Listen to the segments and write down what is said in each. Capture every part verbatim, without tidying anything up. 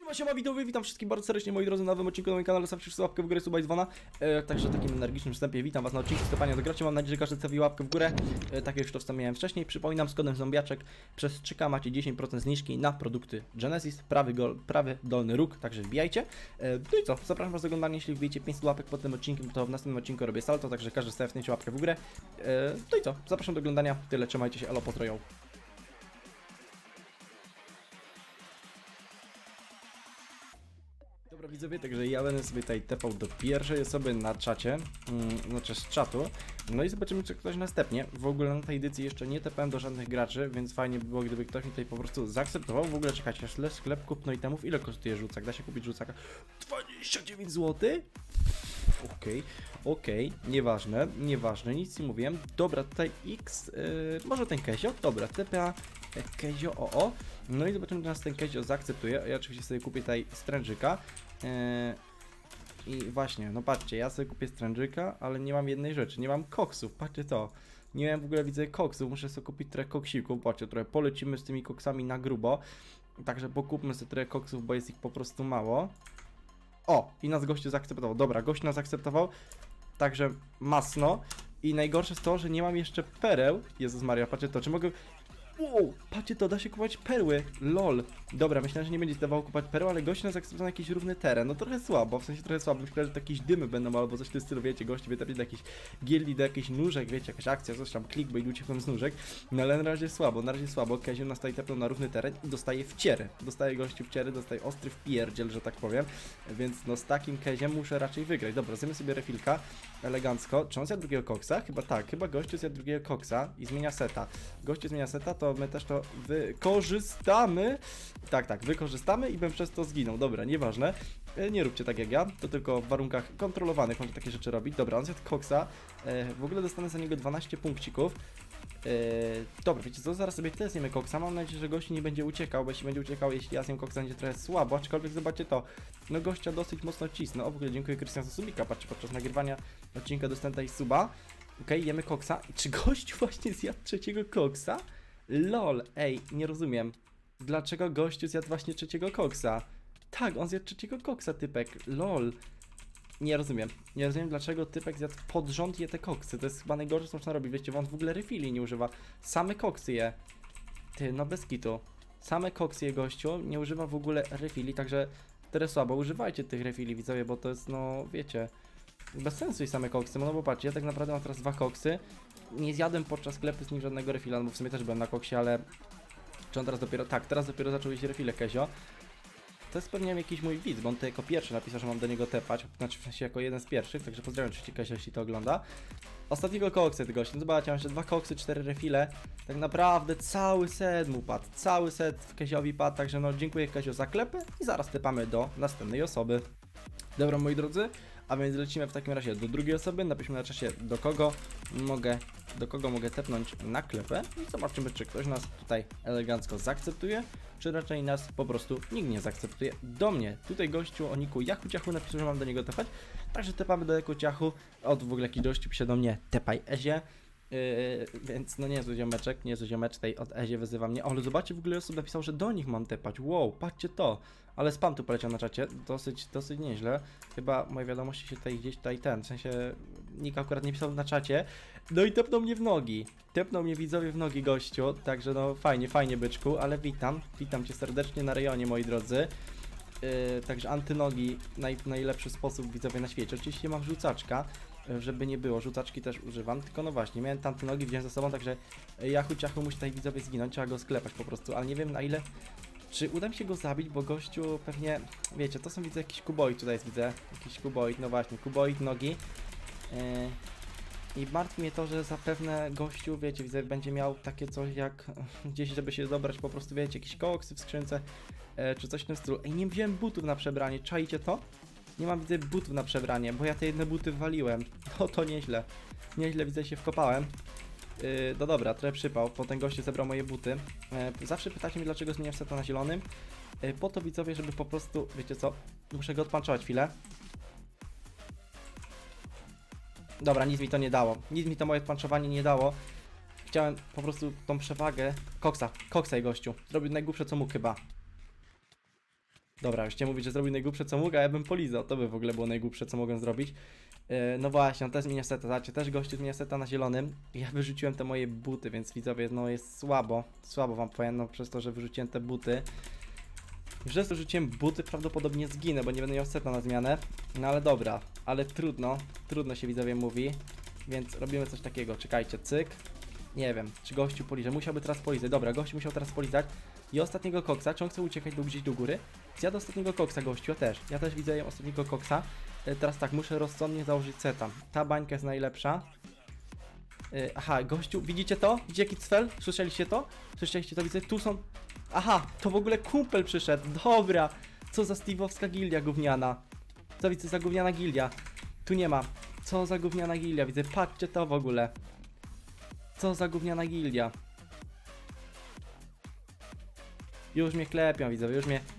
Siema, widzowie, witam wszystkich bardzo serdecznie, moi drodzy, na nowym odcinku na moim kanale. Zostawcie łapkę w górę, suba i dzwona. E, także takim energicznym wstępie witam was na odcinku stopania do graczy. Mam nadzieję, że każdy stawi łapkę w górę. E, tak jak już to wspomniałem wcześniej. Przypominam, z kodem zombiaczek przez trzy K macie dziesięć procent zniżki na produkty Genesis. Prawy, gol, prawy dolny róg, także wbijajcie. E, no i co, zapraszam was do oglądania. Jeśli wbijecie pięćset łapek pod tym odcinkiem, to w następnym odcinku robię salto, także każdy stawcie łapkę w górę. E, no i co, zapraszam do oglądania. Tyle, trzymajcie się, elo, pozdroją. Dobra, widzowie, także ja będę sobie tutaj tepał do pierwszej osoby na czacie, mm, znaczy z czatu. No i zobaczymy, czy ktoś następnie. W ogóle na tej edycji jeszcze nie tepałem do żadnych graczy, więc fajnie by było, gdyby ktoś mi tutaj po prostu zaakceptował. W ogóle czekajcie, aż sklep kupno itemów. Ile kosztuje rzucak? Da się kupić rzucaka? dwadzieścia dziewięć złotych? Okej, okay, okej, okay. Nieważne, nieważne, nic nie mówiłem. Dobra, tutaj X, yy, może ten Kezio? Dobra, T P A Kezio, o o. No i zobaczymy, czy nas ten Kezio zaakceptuje. Ja oczywiście sobie kupię tutaj strężyka. Yy, I właśnie, no patrzcie, ja sobie kupię strężyka, ale nie mam jednej rzeczy, nie mam koksów, patrzcie to. Nie mam w ogóle, widzę, koksów, muszę sobie kupić trochę koksików, patrzcie, trochę polecimy z tymi koksami na grubo. Także pokupmy sobie trochę koksów, bo jest ich po prostu mało. O, i nas gościu zaakceptował. Dobra, gość nas zaakceptował. Także masno. I najgorsze jest to, że nie mam jeszcze pereł. Jezus Maria, patrzcie to, czy mogę... Wow, patrzcie to, da się kupować perły. Lol. Dobra, myślałem, że nie będzie dawało kupować perły, ale gość nas zaakceptował na jakiś równy teren. No trochę słabo, w sensie trochę słabo. Myślałem, że jakieś dymy będą albo coś w tym stylu, wiecie, gości wytrafi do jakiejś gildii, do jakichś nóżek, wiecie, jakaś akcja, coś tam, clickbait, uciekłem z nóżek. No ale na razie słabo, na razie słabo. Kezio nas tutaj tepnął na równy teren i dostaje wciery. Dostaje gościu wciery, dostaje ostry wpierdziel, że tak powiem. Więc no z takim Keziem muszę raczej wygrać. Dobra, zjemy sobie refilka elegancko. Czy on zjadł drugiego koksa? Chyba tak, chyba gościu zjadł drugiego koksa i zmienia seta. Gościu zmienia seta, to my też to wykorzystamy. Tak, tak, wykorzystamy i bym przez to zginął. Dobra, nieważne. Nie róbcie tak jak ja, to tylko w warunkach kontrolowanych można takie rzeczy robić. Dobra, on zjadł koksa. W ogóle dostanę za niego dwanaście punkcików. Dobra, wiecie co, zaraz sobie też zjemy koksa. Mam nadzieję, że gości nie będzie uciekał, bo jeśli będzie uciekał, jeśli ja zjem koksa, będzie trochę słabo. Aczkolwiek zobaczcie to, no gościa dosyć mocno cisnę. O, w ogóle dziękuję Krystian za subika, patrzcie, podczas nagrywania odcinka dostałem tutaj suba. Okej, okay, jemy koksa. Czy gościu właśnie zjadł trzeciego koksa? Lol, ej, nie rozumiem. Dlaczego gościu zjadł właśnie trzeciego koksa? Tak, on zjadł trzeciego koksa, typek. Lol. Nie rozumiem. Nie rozumiem, dlaczego typek zjadł pod rząd je te koksy. To jest chyba najgorsze, co można robić. Wiecie, on w ogóle refili nie używa. Same koksy je. Ty, no bez kitu. Same koksy je gościu, nie używa w ogóle refili, także teraz słabo. Używajcie tych refili, widzowie, bo to jest, no, wiecie, bez sensu i same koksy. No bo patrzcie, ja tak naprawdę mam teraz dwa koksy. Nie zjadłem podczas sklepu z nim żadnego refila, no bo w sumie też byłem na koksie, ale... Czy on teraz dopiero... Tak, teraz dopiero zaczął jeść refile Kezio. To jest pewnie jakiś mój widz, bo on to jako pierwszy napisał, że mam do niego tepać. Znaczy w sensie jako jeden z pierwszych, także pozdrawiam oczywiście Kezio, jeśli to ogląda. Ostatniego koksa tego gościa, no zobaczcie, mam jeszcze dwa koksy, cztery refile. Tak naprawdę cały set mu padł, cały set w Keziowi padł, także no dziękuję Kezio za klepę i zaraz tepamy do następnej osoby. Dobra, moi drodzy, a więc lecimy w takim razie do drugiej osoby. Napiszmy na czasie, do kogo mogę, do kogo mogę tepnąć na klepę i zobaczymy, czy ktoś nas tutaj elegancko zaakceptuje, czy raczej nas po prostu nikt nie zaakceptuje. Do mnie, tutaj gościu o niku Jachu Ciachu napisał, że mam do niego tepać, także tepamy do Jachu Ciachu. Od w ogóle jakiś gościu pisze do mnie, tepaj Ezie. Yy, więc no niezły ziomeczek, niezły ziomeczek tutaj od Ezie wyzywa mnie. O, ale zobaczcie, w ogóle osób napisał, że do nich mam tepać. Wow, patrzcie to. Ale spam tu poleciał na czacie, dosyć, dosyć nieźle. Chyba moje wiadomości się tutaj gdzieś tutaj ten, w sensie nikt akurat nie pisał na czacie. No i tepnął mnie w nogi. Tepnął mnie widzowie w nogi gościu, także no fajnie, fajnie byczku, ale witam, witam cię serdecznie na rejonie, moi drodzy. Yy, także antynogi, naj, najlepszy sposób widzowie na świecie. Oczywiście mam rzucaczka, żeby nie było, rzucaczki też używam, tylko no właśnie, miałem tamte nogi wziąć ze sobą, także Jachu Ciachu musi tutaj widzowie zginąć, trzeba go sklepać po prostu, ale nie wiem na ile, czy uda mi się go zabić, bo gościu pewnie, wiecie, to są widzę jakiś kuboid, tutaj jest widzę, jakiś kuboid, no właśnie, kuboid, nogi. Yy, I martwi mnie to, że zapewne gościu, wiecie, widzę, będzie miał takie coś jak gdzieś, żeby się dobrać, po prostu, wiecie, jakieś koksy w skrzynce, yy, czy coś w tym stylu. Ej, nie wziąłem butów na przebranie, czaicie to? Nie mam, widzę, butów na przebranie, bo ja te jedne buty waliłem. No to nieźle. Nieźle, widzę, się wkopałem. Yy, no dobra, trochę przypał, bo ten gościu zebrał moje buty. Yy, zawsze pytacie mnie, dlaczego zmieniam seta na zielonym. Yy, po to, widzowie, żeby po prostu, wiecie co, muszę go odpanczować chwilę. Dobra, nic mi to nie dało. Nic mi to moje odpanczowanie nie dało. Chciałem po prostu tą przewagę... Koksa, koksa i gościu. Zrobił najgłupsze, co mógł chyba. Dobra, już chciałem mówić, że zrobił najgłupsze co mógł, a ja bym polizał. To by w ogóle było najgłupsze co mogłem zrobić. Yy, no właśnie, on też zmienia seta, zobaczcie, też gościu zmienia seta na zielonym. Ja wyrzuciłem te moje buty, więc widzowie, no jest słabo. Słabo wam powiem, no przez to, że wyrzuciłem te buty. Przez to, że rzuciłem buty, prawdopodobnie zginę, bo nie będę miał seta na zmianę. No ale dobra, ale trudno, trudno się widzowie mówi. Więc robimy coś takiego, czekajcie, cyk. Nie wiem, czy gościu poliże, musiałby teraz polizać. Dobra, gościu musiał teraz polizać. I ostatniego koksa, czy on chce uciekać, był gdzieś do góry? Zjadł ostatniego koksa, gościu, ja też. Ja też widzę ostatniego koksa. E, teraz tak, muszę rozsądnie założyć seta. Ta bańka jest najlepsza. E, aha, gościu, widzicie to? Widzicie jaki cfel? Słyszeliście to? Słyszeliście to? Widzę, tu są... Aha, to w ogóle kumpel przyszedł, dobra. Co za Steve'owska gildia gówniana. Co widzę za gówniana gildia? Tu nie ma. Co za gówniana gildia, widzę, patrzcie to w ogóle. Co za gówniana gildia. Już mnie klepią, widzowie, już mnie...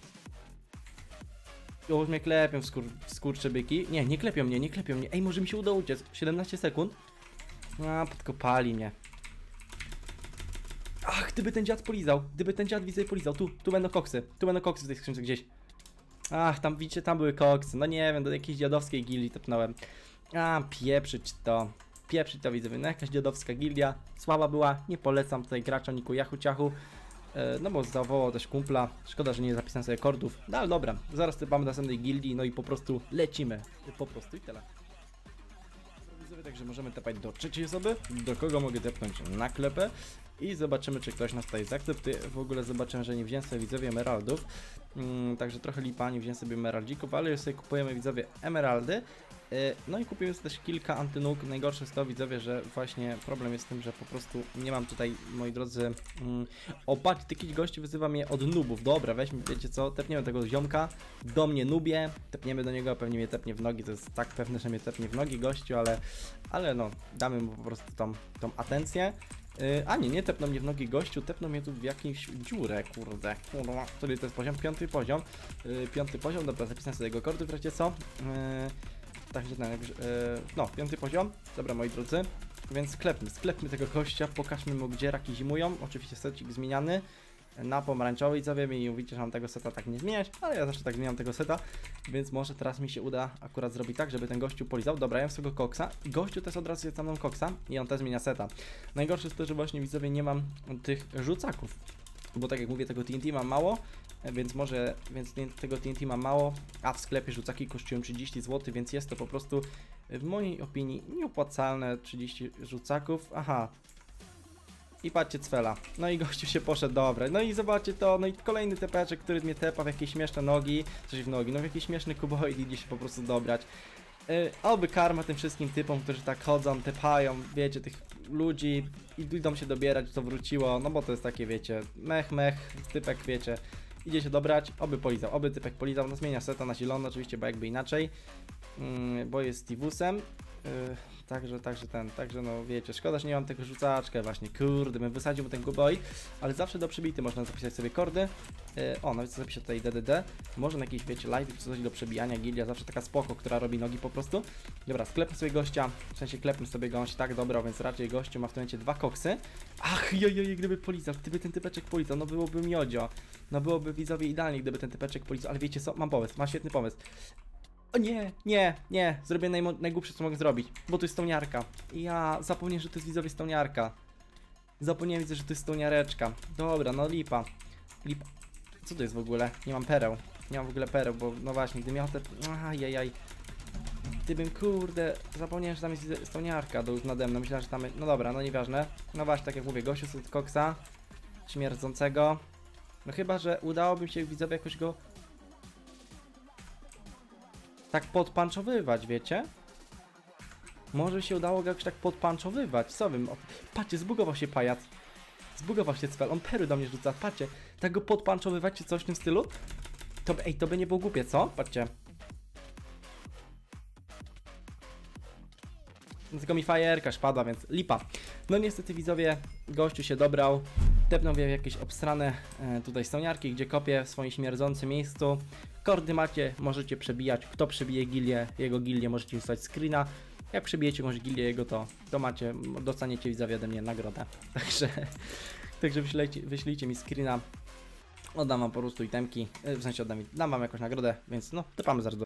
Już mnie klepią w, skur w skurczybyki. Nie, nie klepią mnie, nie klepią mnie. Ej, może mi się uda uciec. siedemnaście sekund. A, podkopali mnie. Ach, gdyby ten dziad polizał. Gdyby ten dziad widzę polizał. Tu, tu będą koksy. Tu będą koksy w tej skrzynce gdzieś. Ach, tam widzicie, tam były koksy. No nie wiem, do jakiejś dziadowskiej gildii tepnąłem. A, pieprzyć to. Pieprzyć to, widzowie. No jakaś dziadowska gildia. Słaba była. Nie polecam tutaj gracza Niku Jachu Ciachu. No bo zawołał też kumpla, szkoda, że nie zapisałem sobie kordów, no ale dobra, zaraz typamy następnej gildii, no i po prostu lecimy, po prostu i tyle. Widzowie, także możemy tepać do trzeciej osoby, do kogo mogę tepnąć na klepę i zobaczymy, czy ktoś nas tutaj zaakceptuje. W ogóle zobaczyłem, że nie wziąłem sobie widzowie emeraldów, mm, także trochę lipa, nie wziąłem sobie emeraldzików, ale już sobie kupujemy widzowie emeraldy. No i kupiłem też kilka antynóg. Najgorsze jest to, widzowie, że właśnie problem jest w tym, że po prostu nie mam tutaj, moi drodzy, mm, o patrz, jakiś gości wyzywa mnie od nubów. Dobra, weźmy, wiecie co, tepniemy tego ziomka, do mnie nubie, tepniemy do niego, a pewnie mnie tepnie w nogi, to jest tak pewne, że mnie tepnie w nogi gościu, ale, ale no, damy mu po prostu tą, tą atencję. Yy, a nie, nie tepną mnie w nogi gościu, tepną mnie tu w jakąś dziurę, kurde, kurwa, który to jest poziom, piąty poziom, yy, piąty poziom, dobra, zapisałem sobie jego kordy, wreszcie co. Yy, Także ten, yy, no, piąty poziom, dobra moi drodzy, więc sklepmy, sklepmy tego gościa, pokażmy mu gdzie raki zimują, oczywiście secik zmieniany na pomarańczowy i co wiemy i mówicie, że mam tego seta tak nie zmieniać, ale ja zawsze tak zmieniam tego seta, więc może teraz mi się uda akurat zrobić tak, żeby ten gościu polizał. Dobra, ja mam swojego koksa i gościu też od razu jest za mną koksa i on też zmienia seta. Najgorsze jest to, że właśnie widzowie nie mam tych rzucaków, bo tak jak mówię, tego T N T mam mało, więc może, więc tego T N T mam mało, a w sklepie rzucaki kosztują trzydzieści złotych, więc jest to po prostu w mojej opinii nieopłacalne trzydzieści rzucaków. Aha. I patrzcie cfela. No i gościu się poszedł, dobra. No i zobaczcie to, no i kolejny tepeczek, który mnie tepa w jakieś śmieszne nogi, coś w nogi, no w jakiś śmieszny kuboid idzie się po prostu dobrać. Yy, oby karma tym wszystkim typom, którzy tak chodzą, tepają, wiecie, tych ludzi i idą się dobierać, co wróciło, no bo to jest takie, wiecie, mech, mech, typek, wiecie, idzie się dobrać, oby polizał, oby typek polizał, no zmienia seta na zielono oczywiście, bo jakby inaczej, yy, bo jest Stivusem. Yy, także, także ten, także no wiecie, szkoda, że nie mam tego rzucaczka właśnie, kurde, bym wysadził mu ten guboj, ale zawsze do przebity można zapisać sobie kordy. Yy, o, nawet zapiszę tutaj D D D, może na jakiś, wiecie, live czy coś do przebijania, gildia zawsze taka spoko, która robi nogi po prostu. Dobra, sklepmy sobie gościa, w sensie klepmy sobie gość, tak, dobra, więc raczej gościu ma w tym momencie dwa koksy. Ach, jojoj, gdyby polizał, gdyby ten typeczek polizał, no byłoby miodzio, no byłoby widzowie idealnie, gdyby ten typeczek polizał, ale wiecie co, mam pomysł, mam świetny pomysł. O nie, nie, nie, zrobię najgłupsze co mogę zrobić, bo to jest stołniarka. Ja zapomniałem, że to jest widzowie stołniarka. Zapomniałem, widzę, że to jest stołniareczka. Dobra, no lipa. Lipa. Co to jest w ogóle? Nie mam pereł. Nie mam w ogóle pereł, bo no właśnie, gdybym miał te... Ajajaj. Gdybym, kurde, zapomniałem, że tam jest stołniarka do już nade mną. Myślałem, że tam... No dobra, no nieważne. No właśnie, tak jak mówię, gościu z koksa śmierdzącego. No chyba, że udałoby mi się widzowie jakoś go... tak podpanczowywać, wiecie? Może się udało go jakoś tak podpanczowywać, co wiem, patrzcie, zbugował się pajac. Zbugował się cfel, on pery do mnie rzuca, patrzcie, tak go podpanczowywać czy coś w tym stylu? To, ej, to by nie było głupie, co? Patrzcie. No, tylko mi fajerka szpadła, więc lipa. No niestety widzowie, gościu się dobrał. Tepnął w jakieś obstrane e, tutaj stołniarki, gdzie kopię w swoim śmierdzącym miejscu. Kordy macie, możecie przebijać. Kto przebije gilię, jego gilię, możecie wysłać screena. Jak przebijecie może gilię jego, to, to macie, dostaniecie widzowie ode mnie nagrodę. Także, także wyślijcie, wyślijcie mi screena oddam wam po prostu itemki, w sensie oddam, dam wam jakąś nagrodę, więc no, tepamy zaraz do